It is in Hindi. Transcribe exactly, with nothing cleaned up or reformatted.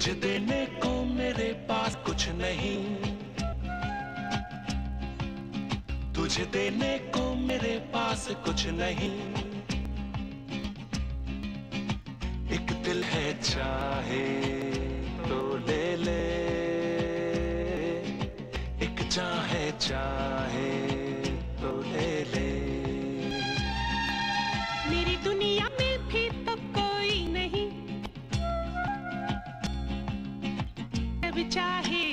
तुझे देने को मेरे पास कुछ नहीं, तुझे देने को मेरे पास कुछ नहीं। एक दिल है चाहे तो ले ले, एक चाहे चाहे तो ले ले। मेरी दुनिया में भी तो कोई नहीं, जब चाहे